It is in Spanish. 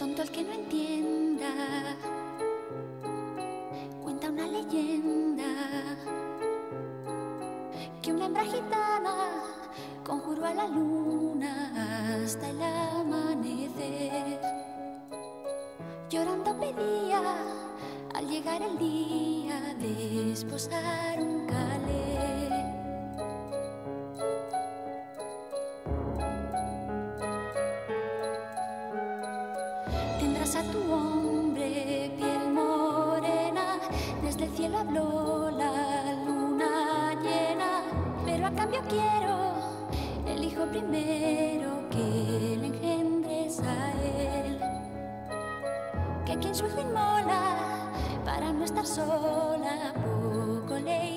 Tonto el que no entienda, cuenta una leyenda que una hembra gitana conjuró a la luna hasta el amanecer. Llorando pedía al llegar el día de esposar un calé. Tendrás a tu hombre piel morena, desde el cielo habló la luna llena, pero a cambio quiero el hijo primero que le engendres a él. Que quien su hijo inmola para no estar sola, poco le